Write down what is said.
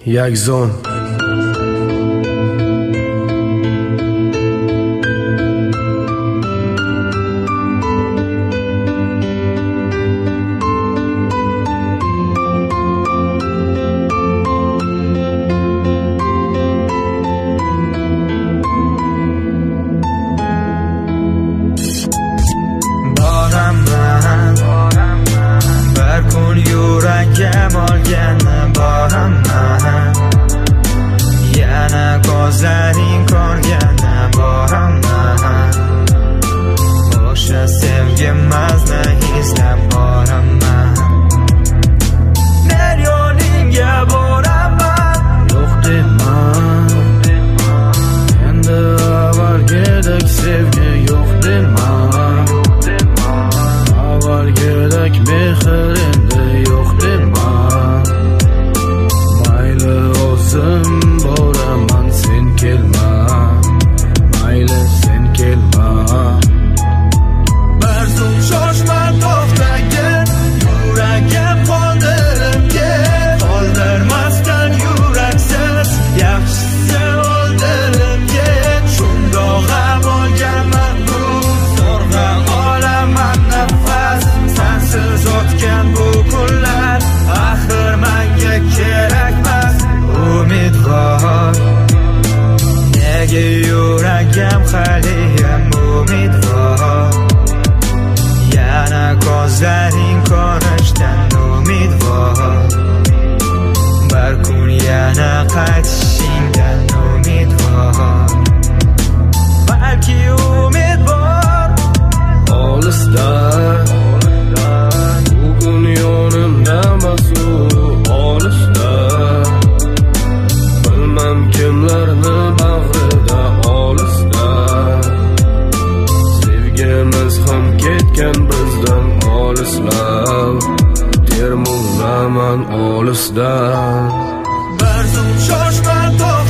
Yakzon bir kun yuragim olganni boraman, yana ko'zlaring ko'rganni boraman, o'sha sevgimizni eslab boraman. Men yo'lingga boraman, yo'q dema, endi avvalgidek sevgi yo'q dema, avvalgidek mehr endi yo'q dema. Mayli o'zim boraman, sen kelma, mayli sen kelma. bir zum shoshma, to'xtagin, yuragim qoldirimga, qoldirmasdan yuraksiz, yaxshisi o'ldirimga. Shundoq ham olganman bu zo'rg'a olaman nafas, sensiz o'tgan bu kunlar axir menga kerakmas. Umidvor, nega yuragim haliyam umidvor, yana ko'zlaring ko'rishdan umidvor, bir kun yana qaytishingdan umidvor. Balki umid bor Olisda, bugun yonimda emas u olisda. Bilmam kimlarni bag'rida olisda. Sevgimiz ham ketgan bizdan olislab, termulaman olisda. bir zum shoshma,